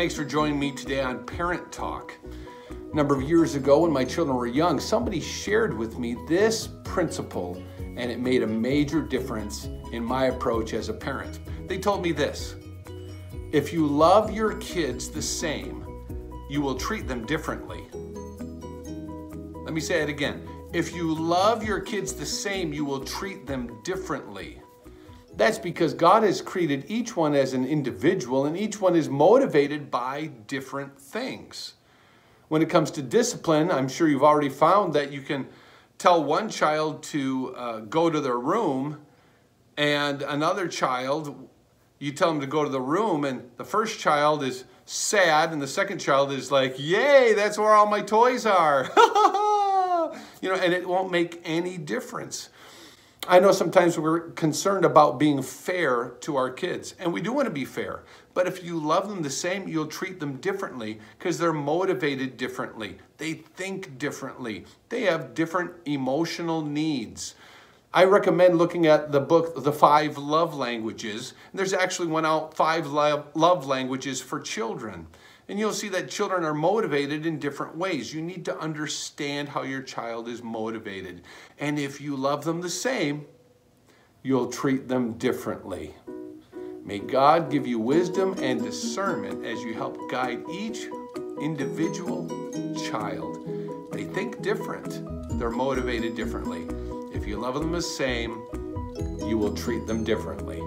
Thanks for joining me today on Parent Talk. A number of years ago when my children were young, somebody shared with me this principle, and it made a major difference in my approach as a parent. They told me this: if you love your kids the same, you will treat them differently. Let me say it again. If you love your kids the same, you will treat them differently. That's because God has created each one as an individual, and each one is motivated by different things. When it comes to discipline, I'm sure you've already found that you can tell one child to go to their room, and another child, you tell them to go to the room, and the first child is sad, and the second child is like, yay, that's where all my toys are. And it won't make any difference. I know sometimes we're concerned about being fair to our kids, and we do want to be fair. But if you love them the same, you'll treat them differently because they're motivated differently. They think differently. They have different emotional needs. I recommend looking at the book, The 5 Love Languages. And there's actually one out, 5 Love Languages for Children. And you'll see that children are motivated in different ways. You need to understand how your child is motivated. And if you love them the same, you'll treat them differently. May God give you wisdom and discernment as you help guide each individual child. They think different. They're motivated differently. If you love them the same, you will treat them differently.